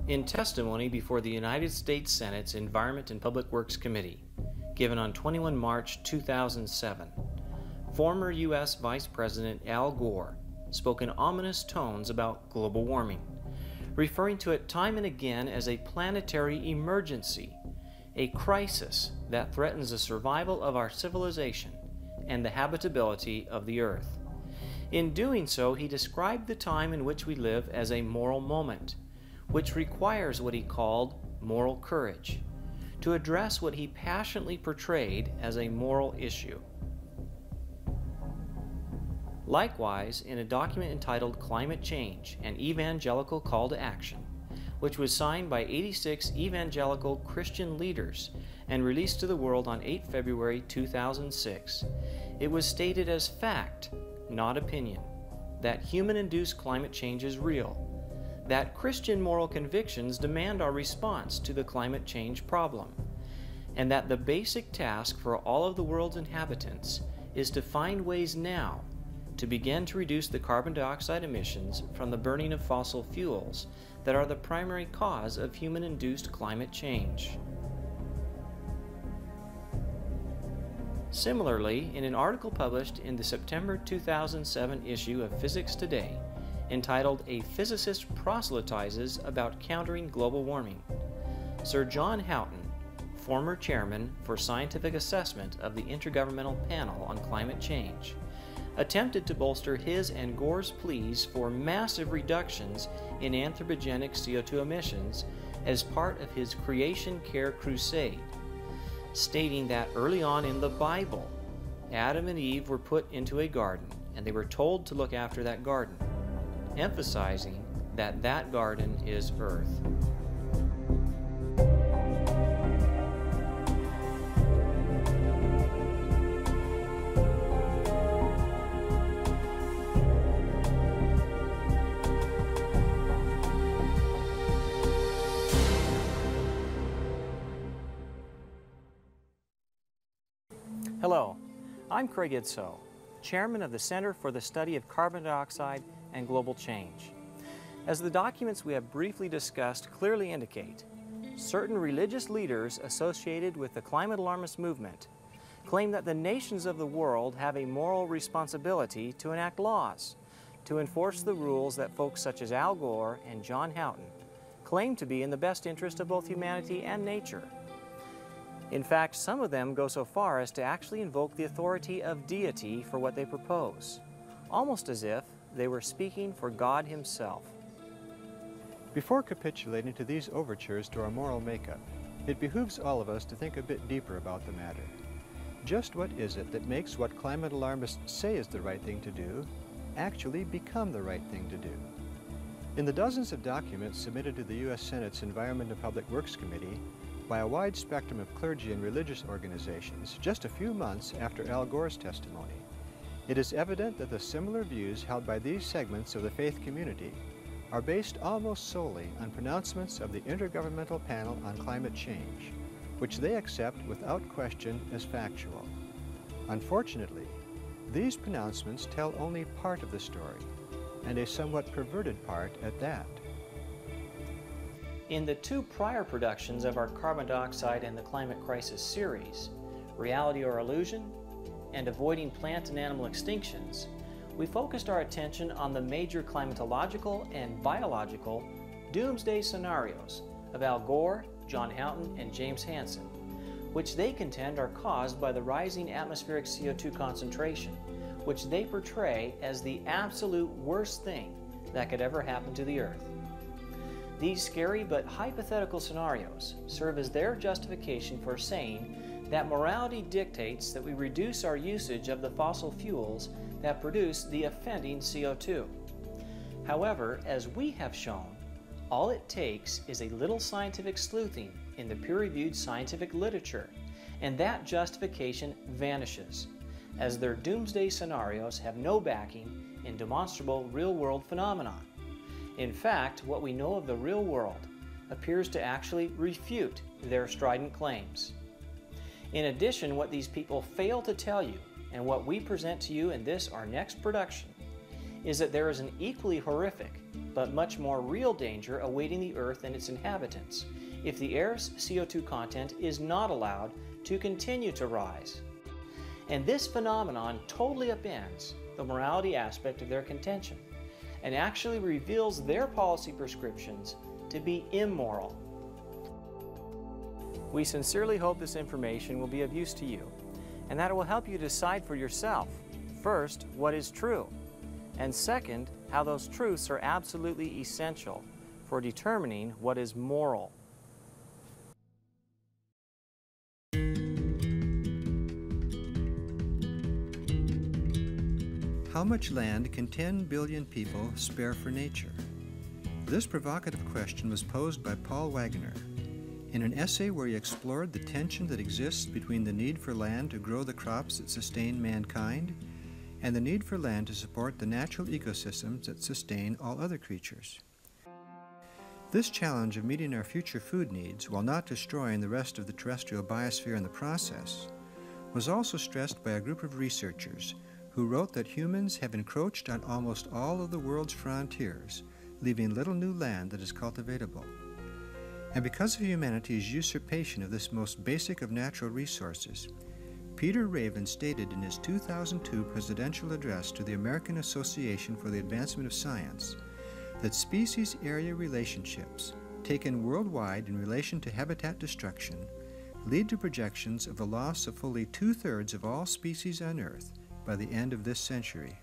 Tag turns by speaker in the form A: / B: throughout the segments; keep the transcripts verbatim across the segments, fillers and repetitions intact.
A: In testimony before the United States Senate's Environment and Public Works Committee, given on twenty-first of March two thousand seven, former U S Vice President Al Gore spoke in ominous tones about global warming, referring to it time and again as a planetary emergency, a crisis that threatens the survival of our civilization and the habitability of the earth. In doing so, he described the time in which we live as a moral moment, which requires what he called moral courage, to address what he passionately portrayed as a moral issue. Likewise, in a document entitled Climate Change, an Evangelical Call to Action, which was signed by eighty-six evangelical Christian leaders and released to the world on the eighth of February two thousand six, it was stated as fact, not opinion, that human-induced climate change is real, that Christian moral convictions demand our response to the climate change problem, and that the basic task for all of the world's inhabitants is to find ways now to begin to reduce the carbon dioxide emissions from the burning of fossil fuels that are the primary cause of human-induced climate change. Similarly, in an article published in the September two thousand seven issue of Physics Today, entitled "A Physicist Proselytizes About Countering Global Warming," Sir John Houghton, former chairman for scientific assessment of the Intergovernmental Panel on Climate Change, attempted to bolster his and Gore's pleas for massive reductions in anthropogenic C O two emissions as part of his creation care crusade, stating that early on in the Bible, Adam and Eve were put into a garden and they were told to look after that garden, emphasizing that that garden is Earth. Hello, I'm Craig Idso, Chairman of the Center for the Study of Carbon Dioxide and Global Change. As the documents we have briefly discussed clearly indicate, certain religious leaders associated with the climate alarmist movement claim that the nations of the world have a moral responsibility to enact laws, to enforce the rules that folks such as Al Gore and John Houghton claim to be in the best interest of both humanity and nature. In fact, some of them go so far as to actually invoke the authority of deity for what they propose, almost as if they were speaking for God Himself.
B: Before capitulating to these overtures to our moral makeup, it behooves all of us to think a bit deeper about the matter. Just what is it that makes what climate alarmists say is the right thing to do actually become the right thing to do? In the dozens of documents submitted to the U S Senate's Environment and Public Works Committee by a wide spectrum of clergy and religious organizations just a few months after Al Gore's testimony, it is evident that the similar views held by these segments of the faith community are based almost solely on pronouncements of the Intergovernmental Panel on Climate Change, which they accept without question as factual. Unfortunately, these pronouncements tell only part of the story, and a somewhat perverted part at that.
A: In the two prior productions of our Carbon Dioxide and the Climate Crisis series, Reality or Illusion and Avoiding Plant and Animal Extinctions, we focused our attention on the major climatological and biological doomsday scenarios of Al Gore, John Houghton, and James Hansen, which they contend are caused by the rising atmospheric C O two concentration, which they portray as the absolute worst thing that could ever happen to the Earth. These scary but hypothetical scenarios serve as their justification for saying that morality dictates that we reduce our usage of the fossil fuels that produce the offending C O two. However, as we have shown, all it takes is a little scientific sleuthing in the peer-reviewed scientific literature, and that justification vanishes, as their doomsday scenarios have no backing in demonstrable real-world phenomena. In fact, what we know of the real world appears to actually refute their strident claims. In addition, what these people fail to tell you, and what we present to you in this, our next production, is that there is an equally horrific, but much more real danger awaiting the Earth and its inhabitants if the air's C O two content is not allowed to continue to rise. And this phenomenon totally upends the morality aspect of their contention and actually reveals their policy prescriptions to be immoral. We sincerely hope this information will be of use to you and that it will help you decide for yourself, first, what is true, and second, how those truths are absolutely essential for determining what is moral.
B: How much land can ten billion people spare for nature? This provocative question was posed by Paul Wagner in an essay where he explored the tension that exists between the need for land to grow the crops that sustain mankind and the need for land to support the natural ecosystems that sustain all other creatures. This challenge of meeting our future food needs while not destroying the rest of the terrestrial biosphere in the process was also stressed by a group of researchers who wrote that humans have encroached on almost all of the world's frontiers, leaving little new land that is cultivatable. And because of humanity's usurpation of this most basic of natural resources, Peter Raven stated in his two thousand two presidential address to the American Association for the Advancement of Science that species-area relationships, taken worldwide in relation to habitat destruction, lead to projections of the loss of fully two-thirds of all species on Earth by the end of this century.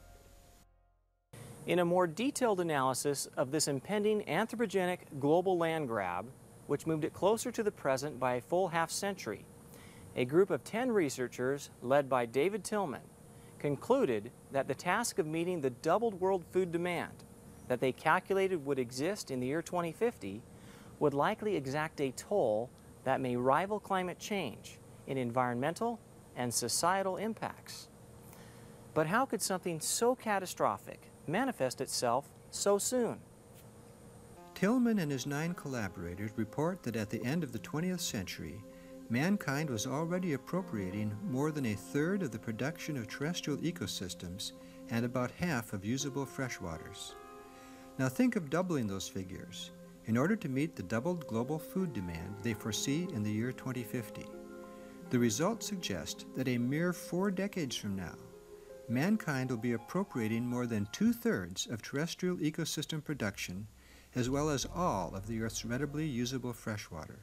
A: In a more detailed analysis of this impending anthropogenic global land grab, which moved it closer to the present by a full half century, a group of ten researchers led by David Tillman concluded that the task of meeting the doubled world food demand that they calculated would exist in the year twenty fifty would likely exact a toll that may rival climate change in environmental and societal impacts. But how could something so catastrophic manifest itself so soon?
B: Tillman and his nine collaborators report that at the end of the twentieth century, mankind was already appropriating more than a third of the production of terrestrial ecosystems and about half of usable freshwaters. Now think of doubling those figures in order to meet the doubled global food demand they foresee in the year twenty fifty. The results suggest that a mere four decades from now, mankind will be appropriating more than two-thirds of terrestrial ecosystem production as well as all of the Earth's readily usable freshwater.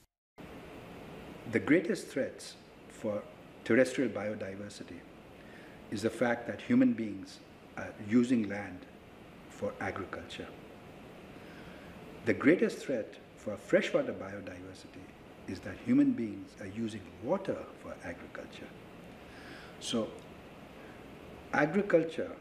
C: The greatest threats for terrestrial biodiversity is the fact that human beings are using land for agriculture. The greatest threat for freshwater biodiversity is that human beings are using water for agriculture. So agriculture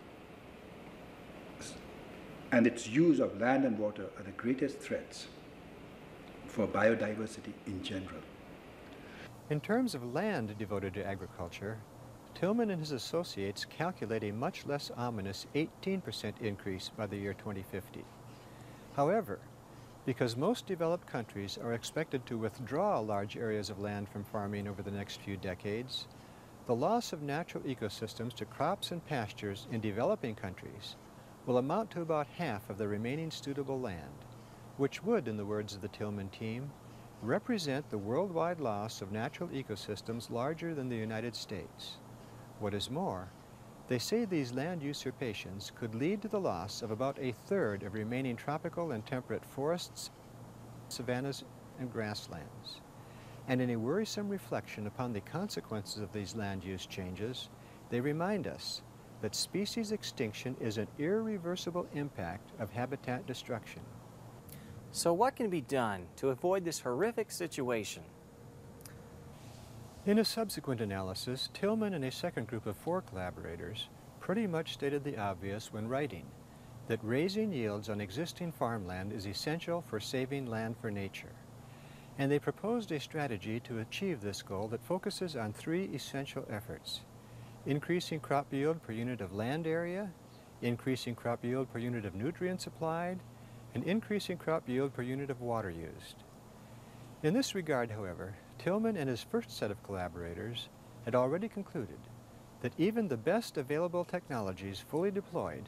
C: and its use of land and water are the greatest threats for biodiversity in general.
B: In terms of land devoted to agriculture, Tillman and his associates calculate a much less ominous eighteen percent increase by the year twenty fifty. However, because most developed countries are expected to withdraw large areas of land from farming over the next few decades, the loss of natural ecosystems to crops and pastures in developing countries will amount to about half of the remaining suitable land, which would, in the words of the Tillman team, represent the worldwide loss of natural ecosystems larger than the United States. What is more, they say these land usurpations could lead to the loss of about a third of remaining tropical and temperate forests, savannas, and grasslands. And in a worrisome reflection upon the consequences of these land use changes, they remind us that species extinction is an irreversible impact of habitat destruction.
A: So what can be done to avoid this horrific situation?
B: In a subsequent analysis, Tillman and a second group of four collaborators pretty much stated the obvious when writing that raising yields on existing farmland is essential for saving land for nature. And they proposed a strategy to achieve this goal that focuses on three essential efforts: increasing crop yield per unit of land area, increasing crop yield per unit of nutrients applied, and increasing crop yield per unit of water used. In this regard, however, Tillman and his first set of collaborators had already concluded that even the best available technologies fully deployed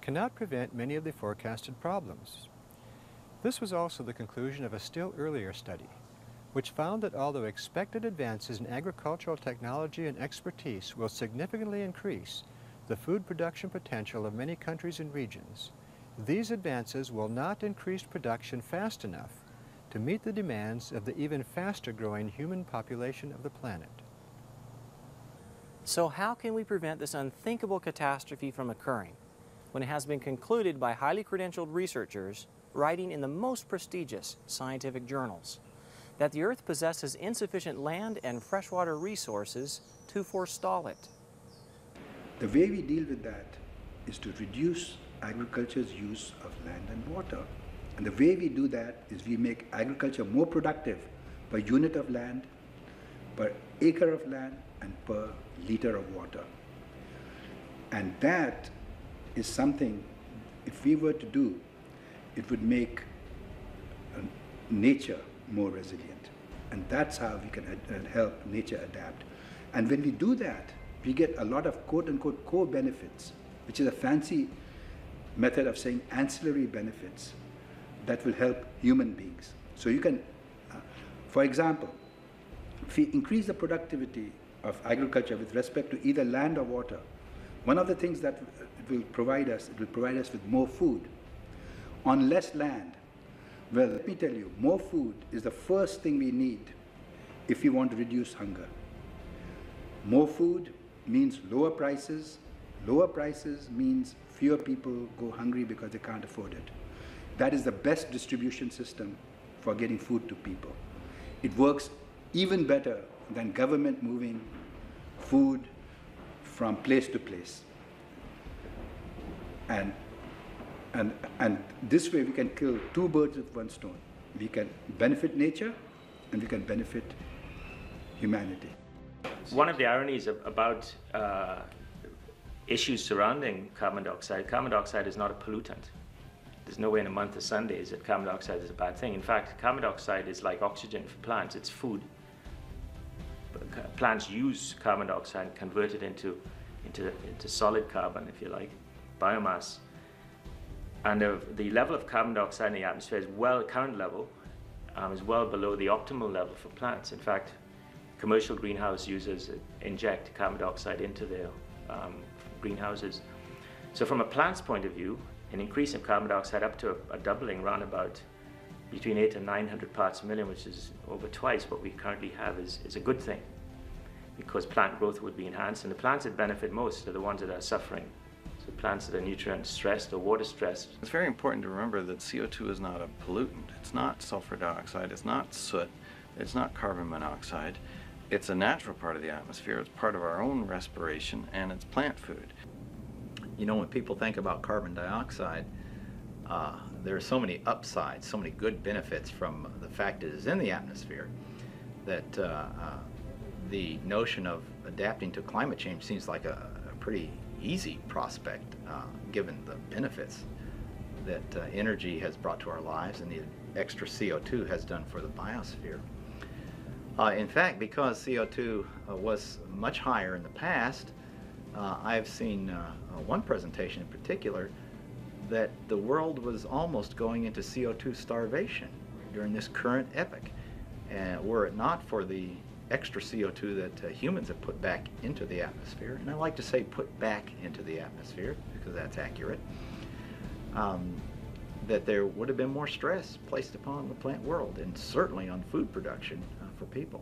B: cannot prevent many of the forecasted problems. This was also the conclusion of a still earlier study, which found that although expected advances in agricultural technology and expertise will significantly increase the food production potential of many countries and regions, these advances will not increase production fast enough to meet the demands of the even faster growing human population of the planet.
A: So how can we prevent this unthinkable catastrophe from occurring when it has been concluded by highly credentialed researchers writing in the most prestigious scientific journals that the Earth possesses insufficient land and freshwater resources to forestall it?
C: The way we deal with that is to reduce agriculture's use of land and water. And the way we do that is we make agriculture more productive per unit of land, per acre of land, and per liter of water. And that is something, if we were to do, it would make uh, nature more resilient. And that's how we can ad- help nature adapt. And when we do that, we get a lot of quote-unquote core benefits, which is a fancy method of saying ancillary benefits that will help human beings. So you can, uh, for example, if we increase the productivity of agriculture with respect to either land or water, one of the things that it will provide us, it will provide us with more food. On less land, well, let me tell you, more food is the first thing we need if we want to reduce hunger. More food means lower prices. Lower prices means fewer people go hungry because they can't afford it. That is the best distribution system for getting food to people. It works even better than government moving food from place to place. And, and, and this way we can kill two birds with one stone. We can benefit nature and we can benefit humanity.
D: One of the ironies of, about uh, issues surrounding carbon dioxide, carbon dioxide is not a pollutant. There's no way in a month of Sundays that carbon dioxide is a bad thing. In fact, carbon dioxide is like oxygen for plants. It's food. Plants use carbon dioxide and convert it into, into, into solid carbon, if you like, biomass. And the, the level of carbon dioxide in the atmosphere is well, current level, um, is well below the optimal level for plants. In fact, commercial greenhouse users inject carbon dioxide into their um, greenhouses. So from a plant's point of view, an increase in carbon dioxide up to a, a doubling round about between eight and nine hundred parts per million, which is over twice what we currently have, is, is a good thing, because plant growth would be enhanced, and the plants that benefit most are the ones that are suffering. So plants that are nutrient stressed or water stressed.
E: It's very important to remember that C O two is not a pollutant. It's not sulfur dioxide, it's not soot, it's not carbon monoxide. It's a natural part of the atmosphere, it's part of our own respiration, and it's plant food.
F: You know, when people think about carbon dioxide, uh, there are so many upsides, so many good benefits from the fact it is in the atmosphere, that uh, uh, the notion of adapting to climate change seems like a, a pretty easy prospect, uh, given the benefits that uh, energy has brought to our lives and the extra C O two has done for the biosphere. Uh, in fact, because C O two uh, was much higher in the past, uh, I've seen uh, uh, one presentation in particular that the world was almost going into C O two starvation during this current epoch. And were it not for the extra C O two that uh, humans have put back into the atmosphere, and I like to say put back into the atmosphere because that's accurate, um, that there would have been more stress placed upon the plant world and certainly on food production uh, for people.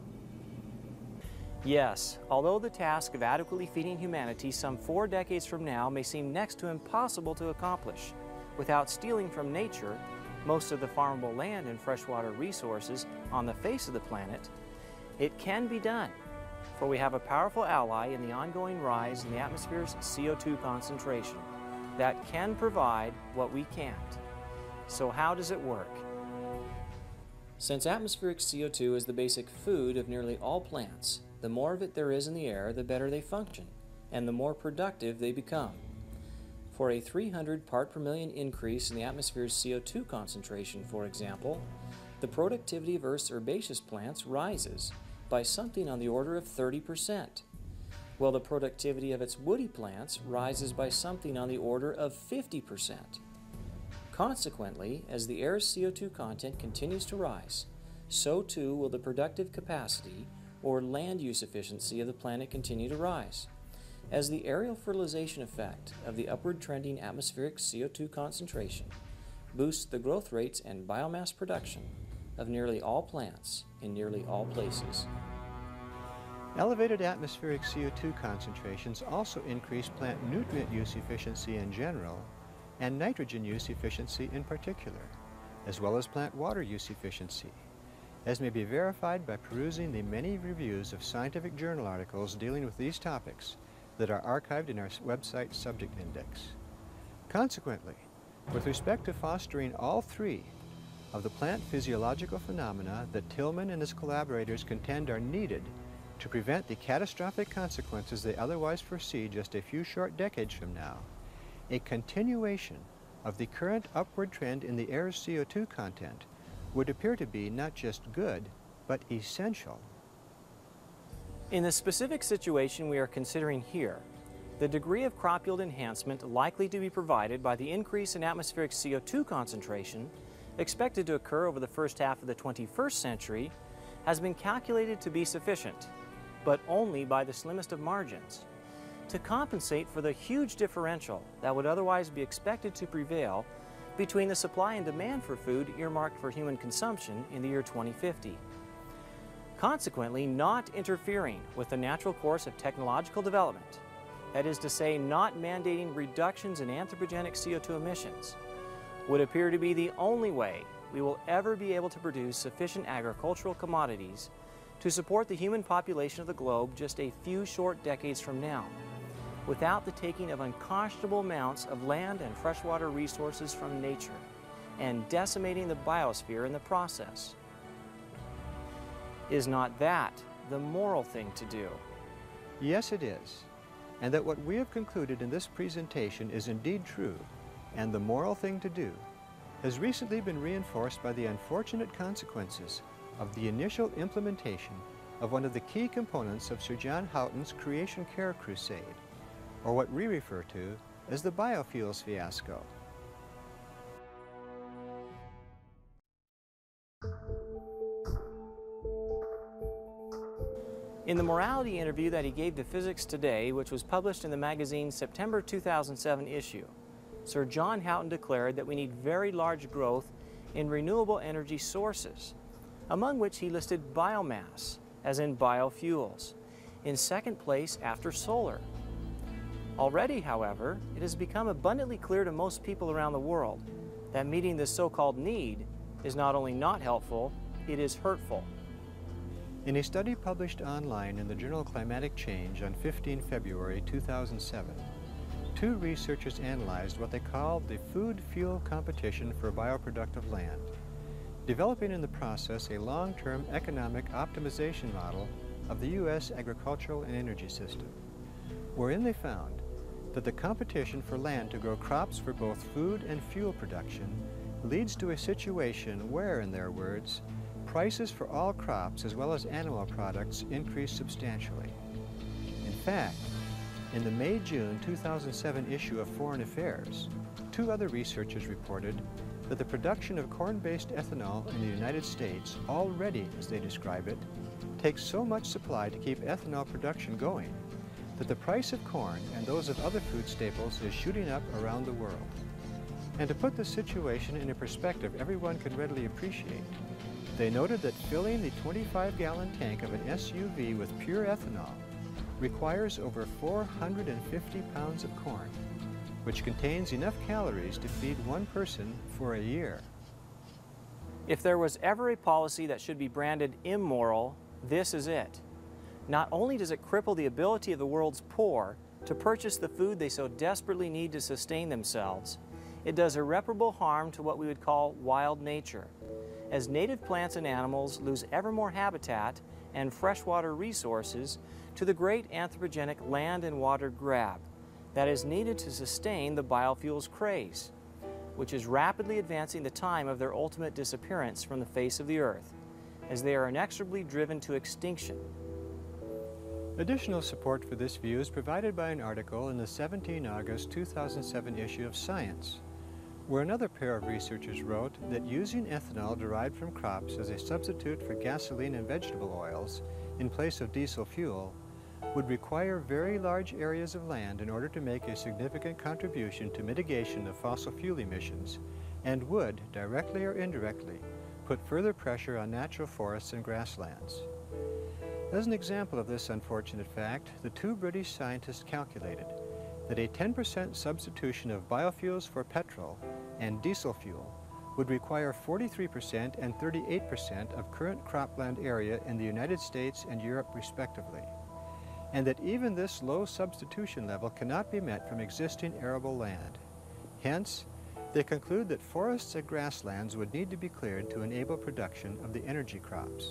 A: Yes, although the task of adequately feeding humanity some four decades from now may seem next to impossible to accomplish without stealing from nature most of the farmable land and freshwater resources on the face of the planet, it can be done, for we have a powerful ally in the ongoing rise in the atmosphere's C O two concentration that can provide what we can't. So how does it work? Since atmospheric C O two is the basic food of nearly all plants, the more of it there is in the air, the better they function, and the more productive they become. For a three hundred part per million increase in the atmosphere's C O two concentration, for example, the productivity of Earth's herbaceous plants rises by something on the order of thirty percent. while the productivity of its woody plants rises by something on the order of fifty percent. Consequently, as the air's C O two content continues to rise, so too will the productive capacity or land use efficiency of the planet continue to rise, as the aerial fertilization effect of the upward trending atmospheric C O two concentration boosts the growth rates and biomass production of nearly all plants in nearly all places.
B: Elevated atmospheric C O two concentrations also increase plant nutrient use efficiency in general and nitrogen use efficiency in particular, as well as plant water use efficiency, as may be verified by perusing the many reviews of scientific journal articles dealing with these topics that are archived in our website subject index. Consequently, with respect to fostering all three of the plant physiological phenomena that Tillman and his collaborators contend are needed to prevent the catastrophic consequences they otherwise foresee just a few short decades from now, a continuation of the current upward trend in the air's C O two content would appear to be not just good, but essential.
A: In the specific situation we are considering here, the degree of crop yield enhancement likely to be provided by the increase in atmospheric C O two concentration expected to occur over the first half of the twenty-first century has been calculated to be sufficient, but only by the slimmest of margins, to compensate for the huge differential that would otherwise be expected to prevail between the supply and demand for food earmarked for human consumption in the year twenty fifty. Consequently, not interfering with the natural course of technological development, that is to say, not mandating reductions in anthropogenic C O two emissions, would appear to be the only way we will ever be able to produce sufficient agricultural commodities to support the human population of the globe just a few short decades from now, without the taking of unconscionable amounts of land and freshwater resources from nature and decimating the biosphere in the process. Is not that the moral thing to do?
B: Yes, it is, and that what we have concluded in this presentation is indeed true, and the moral thing to do, has recently been reinforced by the unfortunate consequences of the initial implementation of one of the key components of Sir John Houghton's creation care crusade, or what we refer to as the biofuels fiasco.
A: In the morality interview that he gave to Physics Today, which was published in the magazine's September two thousand seven issue, Sir John Houghton declared that we need very large growth in renewable energy sources, among which he listed biomass, as in biofuels, in second place after solar. Already, however, it has become abundantly clear to most people around the world that meeting this so-called need is not only not helpful, it is hurtful.
B: In a study published online in the journal Climatic Change on the fifteenth of February two thousand seven, two researchers analyzed what they called the food-fuel competition for bioproductive land, developing in the process a long-term economic optimization model of the U S agricultural and energy system, wherein they found that the competition for land to grow crops for both food and fuel production leads to a situation where, in their words, prices for all crops as well as animal products increase substantially. In fact, in the May-June two thousand seven issue of Foreign Affairs, two other researchers reported that the production of corn-based ethanol in the United States already, as they describe it, takes so much supply to keep ethanol production going that the price of corn and those of other food staples is shooting up around the world. And to put the situation in a perspective everyone can readily appreciate, they noted that filling the twenty-five gallon tank of an S U V with pure ethanol requires over four hundred fifty pounds of corn, which contains enough calories to feed one person for a year.
A: If there was ever a policy that should be branded immoral, this is it. Not only does it cripple the ability of the world's poor to purchase the food they so desperately need to sustain themselves, it does irreparable harm to what we would call wild nature, as native plants and animals lose ever more habitat and freshwater resources to the great anthropogenic land and water grab that is needed to sustain the biofuels craze, which is rapidly advancing the time of their ultimate disappearance from the face of the earth, as they are inexorably driven to extinction.
B: Additional support for this view is provided by an article in the seventeenth of August two thousand seven issue of Science, where another pair of researchers wrote that using ethanol derived from crops as a substitute for gasoline and vegetable oils in place of diesel fuel would require very large areas of land in order to make a significant contribution to mitigation of fossil fuel emissions, and would, directly or indirectly, put further pressure on natural forests and grasslands. As an example of this unfortunate fact, the two British scientists calculated that a ten percent substitution of biofuels for petrol and diesel fuel would require forty-three percent and thirty-eight percent of current cropland area in the United States and Europe respectively, and that even this low substitution level cannot be met from existing arable land. Hence, they conclude that forests and grasslands would need to be cleared to enable production of the energy crops.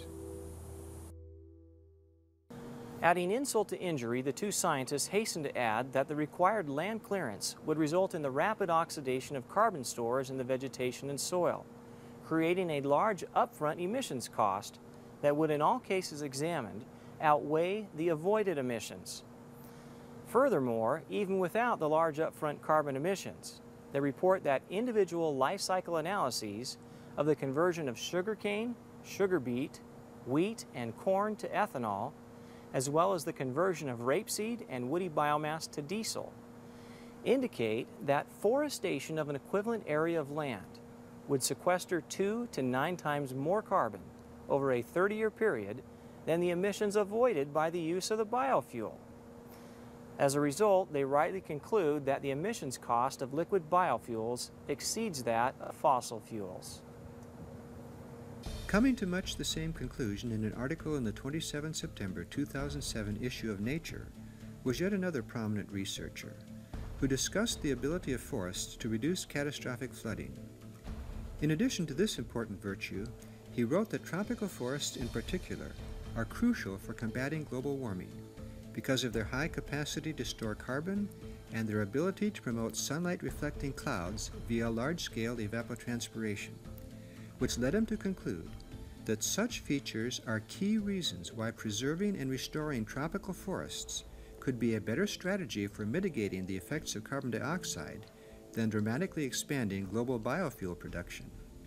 A: Adding insult to injury, the two scientists hasten to add that the required land clearance would result in the rapid oxidation of carbon stores in the vegetation and soil, creating a large upfront emissions cost that would, in all cases examined, outweigh the avoided emissions. Furthermore, even without the large upfront carbon emissions, they report that individual life cycle analyses of the conversion of sugarcane, sugar beet, wheat, and corn to ethanol, as well as the conversion of rapeseed and woody biomass to diesel, indicate that forestation of an equivalent area of land would sequester two to nine times more carbon over a thirty-year period than the emissions avoided by the use of the biofuel. As a result, they rightly conclude that the emissions cost of liquid biofuels exceeds that of fossil fuels.
B: Coming to much the same conclusion in an article in the twenty-seventh of September two thousand seven issue of Nature was yet another prominent researcher who discussed the ability of forests to reduce catastrophic flooding. In addition to this important virtue, he wrote that tropical forests in particular are crucial for combating global warming because of their high capacity to store carbon and their ability to promote sunlight-reflecting clouds via large-scale evapotranspiration, which led him to conclude that such features are key reasons why preserving and restoring tropical forests could be a better strategy for mitigating the effects of carbon dioxide than dramatically expanding global biofuel production.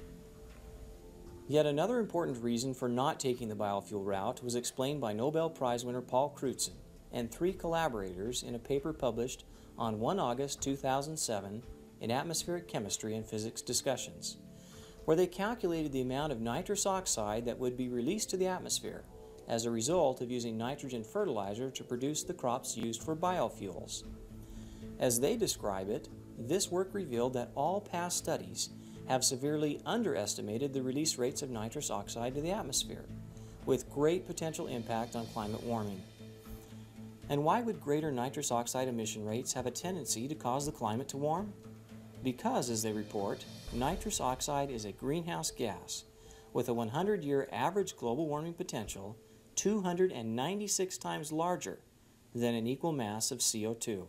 A: Yet another important reason for not taking the biofuel route was explained by Nobel Prize winner Paul Crutzen and three collaborators in a paper published on the first of August two thousand seven in Atmospheric Chemistry and Physics Discussions, where they calculated the amount of nitrous oxide that would be released to the atmosphere as a result of using nitrogen fertilizer to produce the crops used for biofuels. As they describe it, this work revealed that all past studies have severely underestimated the release rates of nitrous oxide to the atmosphere, with great potential impact on climate warming. And why would greater nitrous oxide emission rates have a tendency to cause the climate to warm? Because, as they report, nitrous oxide is a greenhouse gas with a one hundred year average global warming potential two hundred ninety-six times larger than an equal mass of C O two.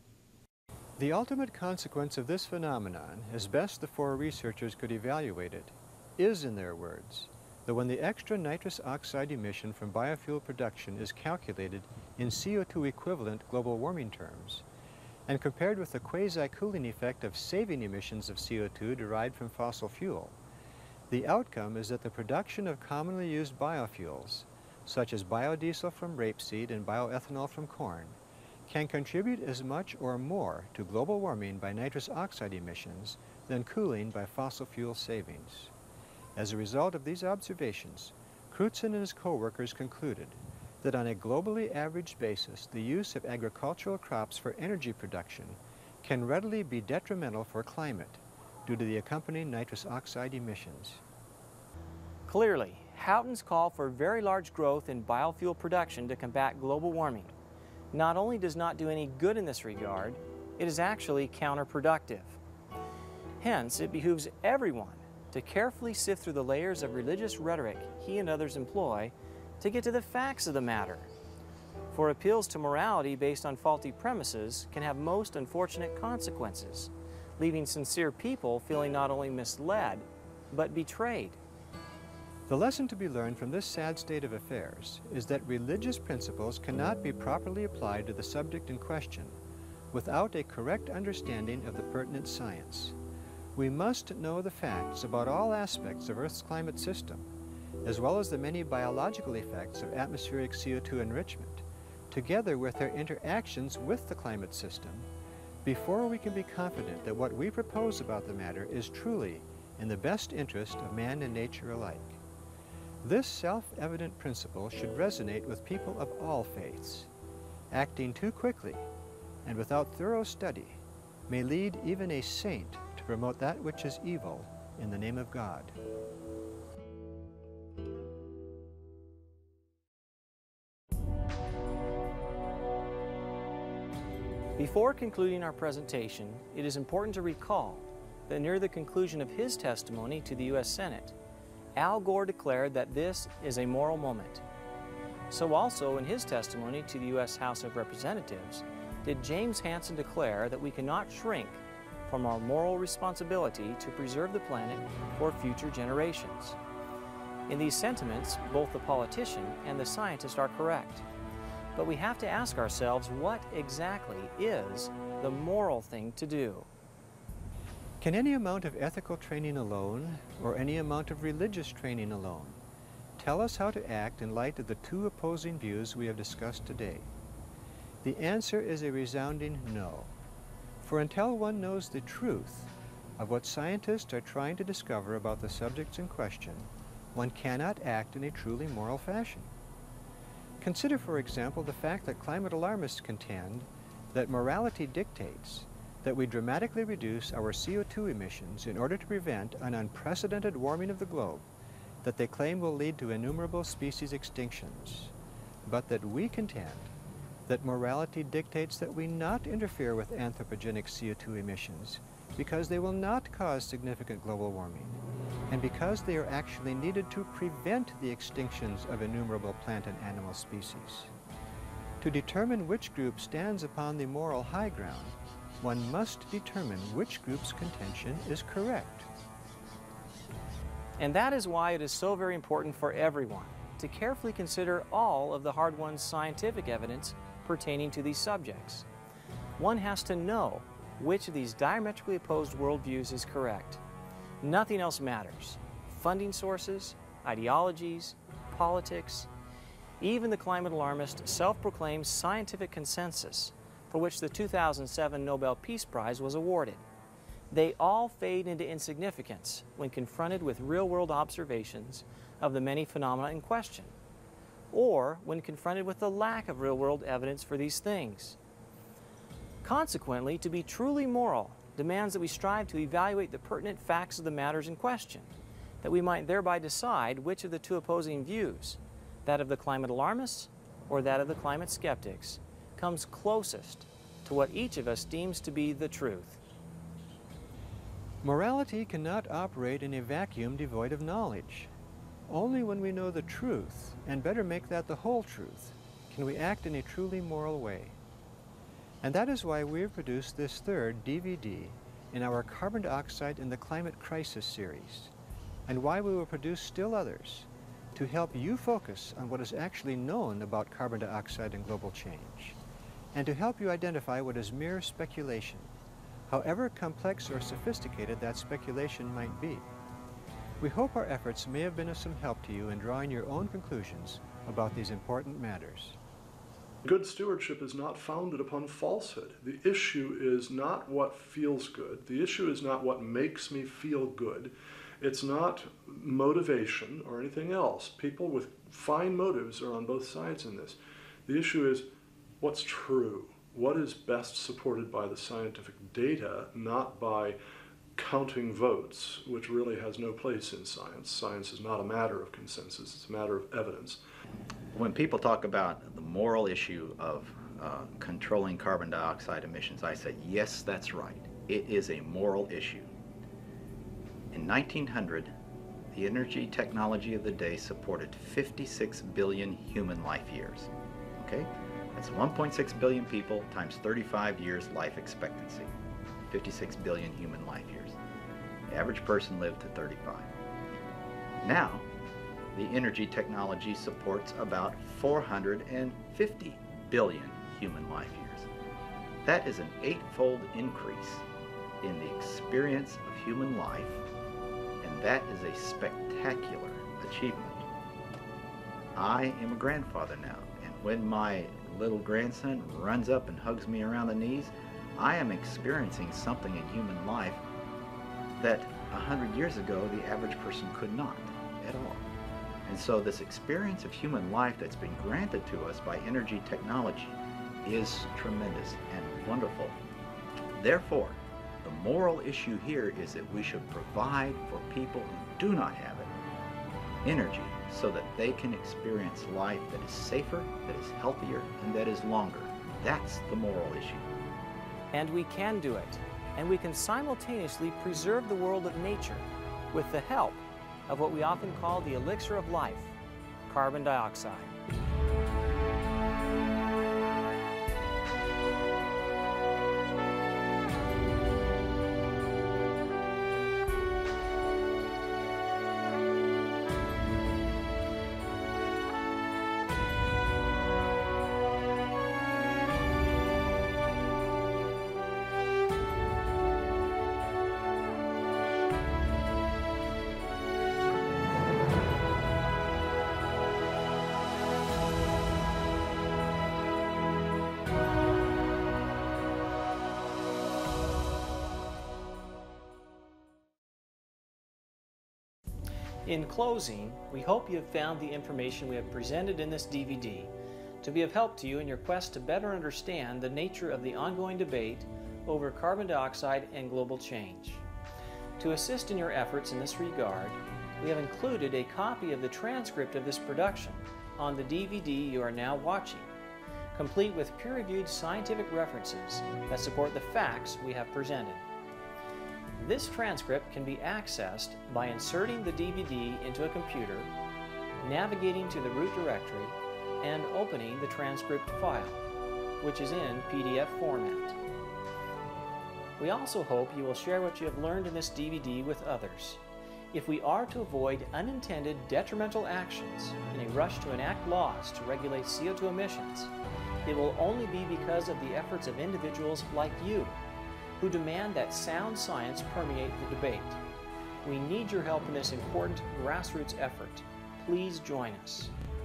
B: The ultimate consequence of this phenomenon, as best the four researchers could evaluate it, is, in their words, that when the extra nitrous oxide emission from biofuel production is calculated in C O two equivalent global warming terms, and compared with the quasi-cooling effect of saving emissions of C O two derived from fossil fuel, the outcome is that the production of commonly used biofuels, such as biodiesel from rapeseed and bioethanol from corn, can contribute as much or more to global warming by nitrous oxide emissions than cooling by fossil fuel savings. As a result of these observations, Crutzen and his co-workers concluded that on a globally averaged basis, the use of agricultural crops for energy production can readily be detrimental for climate due to the accompanying nitrous oxide emissions.
A: Clearly, Houghton's call for very large growth in biofuel production to combat global warming not only does not do any good in this regard, it is actually counterproductive. Hence, it behooves everyone to carefully sift through the layers of religious rhetoric he and others employ to get to the facts of the matter. For appeals to morality based on faulty premises can have most unfortunate consequences, leaving sincere people feeling not only misled, but betrayed.
B: The lesson to be learned from this sad state of affairs is that religious principles cannot be properly applied to the subject in question without a correct understanding of the pertinent science. We must know the facts about all aspects of Earth's climate system, as well as the many biological effects of atmospheric C O two enrichment, together with their interactions with the climate system, before we can be confident that what we propose about the matter is truly in the best interest of man and nature alike. This self-evident principle should resonate with people of all faiths. Acting too quickly and without thorough study may lead even a saint to promote that which is evil in the name of God.
A: Before concluding our presentation, it is important to recall that near the conclusion of his testimony to the U S Senate, Al Gore declared that this is a moral moment. So also in his testimony to the U S House of Representatives did James Hansen declare that we cannot shrink from our moral responsibility to preserve the planet for future generations. In these sentiments, both the politician and the scientist are correct. But we have to ask ourselves, what exactly is the moral thing to do?
B: Can any amount of ethical training alone, or any amount of religious training alone, tell us how to act in light of the two opposing views we have discussed today? The answer is a resounding no. For until one knows the truth of what scientists are trying to discover about the subjects in question, one cannot act in a truly moral fashion. Consider, for example, the fact that climate alarmists contend that morality dictates that we dramatically reduce our C O two emissions in order to prevent an unprecedented warming of the globe that they claim will lead to innumerable species extinctions, but that we contend that morality dictates that we not interfere with anthropogenic C O two emissions because they will not cause significant global warming, and because they are actually needed to prevent the extinctions of innumerable plant and animal species. To determine which group stands upon the moral high ground, one must determine which group's contention is correct.
A: And that is why it is so very important for everyone to carefully consider all of the hard-won scientific evidence pertaining to these subjects. One has to know which of these diametrically opposed worldviews is correct. Nothing else matters. Funding sources, ideologies, politics, even the climate alarmist self-proclaimed scientific consensus for which the two thousand seven Nobel Peace Prize was awarded. They all fade into insignificance when confronted with real-world observations of the many phenomena in question, or when confronted with the lack of real-world evidence for these things. Consequently, to be truly moral demands that we strive to evaluate the pertinent facts of the matters in question, that we might thereby decide which of the two opposing views, that of the climate alarmists or that of the climate skeptics, comes closest to what each of us deems to be the truth.
B: Morality cannot operate in a vacuum devoid of knowledge. Only when we know the truth, and better make that the whole truth, can we act in a truly moral way. And that is why we have produced this third D V D in our Carbon Dioxide in the Climate Crisis series, and why we will produce still others to help you focus on what is actually known about carbon dioxide and global change, and to help you identify what is mere speculation, however complex or sophisticated that speculation might be. We hope our efforts may have been of some help to you in drawing your own conclusions about these important matters.
G: Good stewardship is not founded upon falsehood. The issue is not what feels good. The issue is not what makes me feel good. It's not motivation or anything else. People with fine motives are on both sides in this. The issue is what's true, what is best supported by the scientific data, not by counting votes, which really has no place in science. Science is not a matter of consensus, it's a matter of evidence.
F: When people talk about the moral issue of uh, controlling carbon dioxide emissions, I say, yes, that's right. It is a moral issue. In nineteen hundred, the energy technology of the day supported fifty-six billion human life years. Okay? That's one point six billion people times thirty-five years life expectancy. fifty-six billion human life years. The average person lived to thirty-five. Now, the energy technology supports about four hundred fifty billion human life years. That is an eightfold increase in the experience of human life, and that is a spectacular achievement. I am a grandfather now, and when my little grandson runs up and hugs me around the knees, I am experiencing something in human life that a hundred years ago the average person could not at all. And so this experience of human life that's been granted to us by energy technology is tremendous and wonderful. Therefore, the moral issue here is that we should provide for people who do not have it energy so that they can experience life that is safer, that is healthier, and that is longer. That's the moral issue.
A: And we can do it, and we can simultaneously preserve the world of nature with the help of what we often call the elixir of life, carbon dioxide. In closing, we hope you have found the information we have presented in this D V D to be of help to you in your quest to better understand the nature of the ongoing debate over carbon dioxide and global change. To assist in your efforts in this regard, we have included a copy of the transcript of this production on the D V D you are now watching, complete with peer-reviewed scientific references that support the facts we have presented. This transcript can be accessed by inserting the D V D into a computer, navigating to the root directory, and opening the transcript file, which is in P D F format. We also hope you will share what you have learned in this D V D with others. If we are to avoid unintended detrimental actions in a rush to enact laws to regulate C O two emissions, it will only be because of the efforts of individuals like you, who demand that sound science permeate the debate. We need your help in this important grassroots effort. Please join us.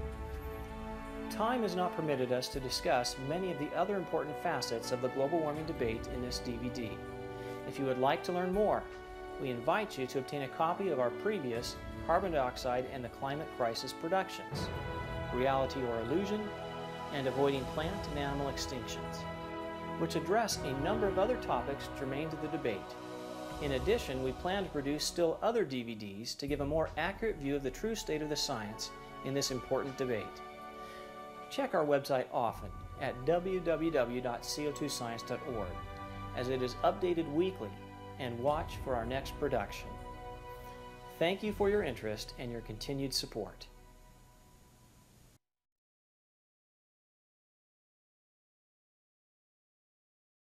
A: Time has not permitted us to discuss many of the other important facets of the global warming debate in this D V D. If you would like to learn more, we invite you to obtain a copy of our previous Carbon Dioxide and the Climate Crisis productions, Reality or Illusion, and Avoiding Plant and Animal Extinctions, which address a number of other topics germane to the debate. In addition, we plan to produce still other D V Ds to give a more accurate view of the true state of the science in this important debate. Check our website often at w w w dot c o two science dot org, as it is updated weekly, and watch for our next production. Thank you for your interest and your continued support.